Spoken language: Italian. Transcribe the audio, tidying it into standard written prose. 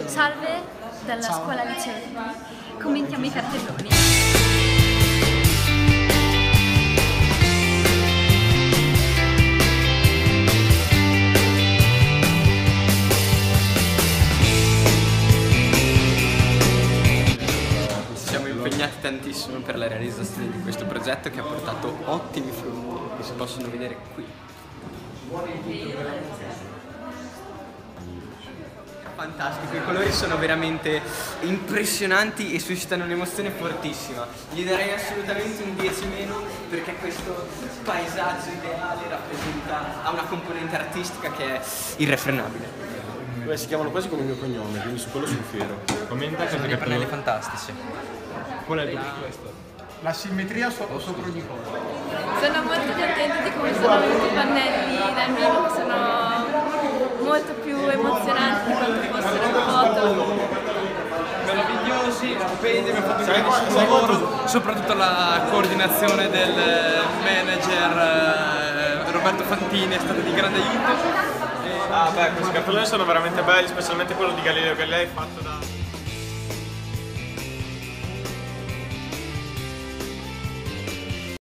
Salve dalla scuola liceo. Commentiamo i cartelloni. Siamo impegnati tantissimo per la realizzazione di questo progetto che ha portato ottimi frutti che si possono vedere qui. Fantastico, i colori sono veramente impressionanti e suscitano un'emozione fortissima. Gli darei assolutamente un 10 meno perché questo paesaggio ideale ha una componente artistica che è irrefrenabile. Beh, si chiamano quasi come il mio cognome, quindi su quello sono fiero. Commenta che dei pannelli fantastici. Qual è il dubbio di questo? La simmetria sopra ogni cosa. Sono molto contenta di come sono venuti i pannelli dal vivo, che sono molto più emozionanti di quanto fossero in foto. Meravigliosi, stupendi, abbiamo fatto un grandissimo lavoro, soprattutto la coordinazione del manager Roberto Fantini è stata di grande aiuto. Questi cartelloni sono veramente belli, specialmente quello di Galileo Galilei fatto da...